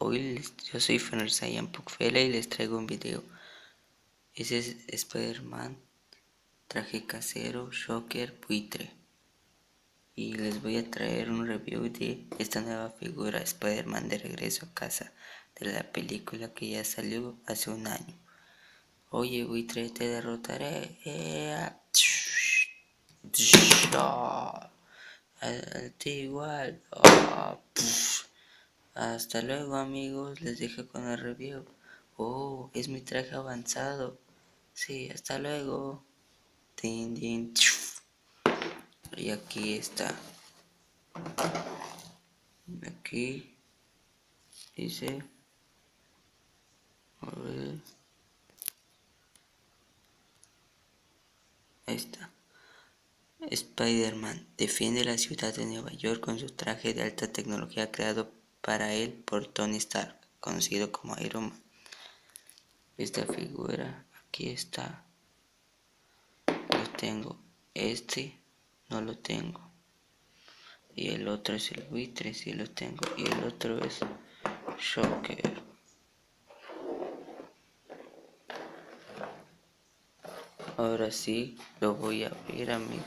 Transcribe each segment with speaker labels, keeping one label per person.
Speaker 1: Yo soy Fener Saiyan Pukfela y les traigo un video. Ese es Spider-Man, traje casero, Shocker, buitre. Y les voy a traer un review de esta nueva figura, Spider-Man de regreso a casa, de la película que ya salió hace un año. Oye, buitre, te derrotaré. A ti igual. Hasta luego, amigos, les dejo con el review. Oh, es mi traje avanzado. Sí, hasta luego. Din, din. Y aquí está. Aquí dice. A ver. Ahí está. Spider-Man defiende la ciudad de Nueva York con su traje de alta tecnología creado para él por Tony Stark, conocido como Iron Man. Esta figura, aquí está. Lo tengo. Este no lo tengo. Y el otro es el buitre, sí lo tengo. Y el otro es Shocker. Ahora sí lo voy a abrir, amigos.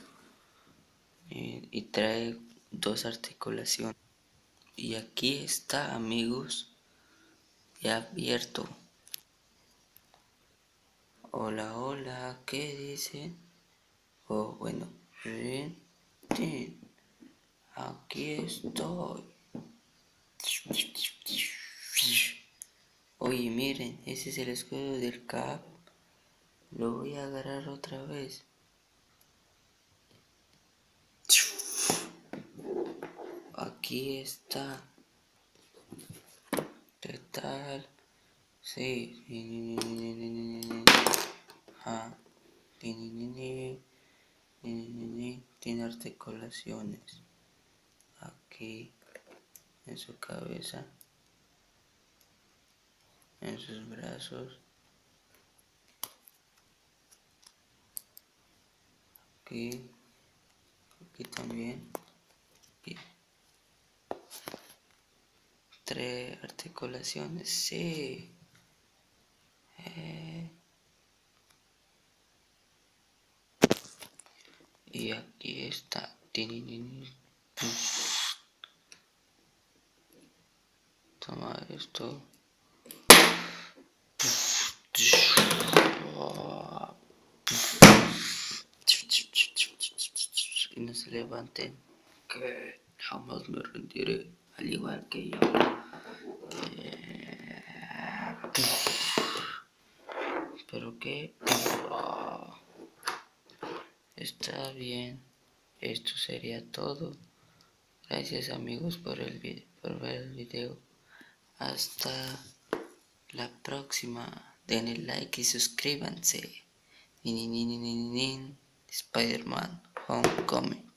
Speaker 1: Y trae dos articulaciones. Y aquí está, amigos, ya abierto. Hola, hola, ¿qué dice? Oh, bueno, bien, aquí estoy. Oye, miren, ese es el escudo del Cap. Lo voy a agarrar otra vez. Aquí está. ¿Qué tal? Sí. Tiene articulaciones. Aquí. En su cabeza. En sus brazos. Aquí. Aquí también. Aquí. 3 articulaciones. Sí. Y aquí está. Toma esto. Y no se levanten, que jamás me rendiré, al igual que yo. Pero que está bien. Esto sería todo. Gracias, amigos, por ver el video. Hasta la próxima. Denle like y suscríbanse. Spider-Man Homecoming.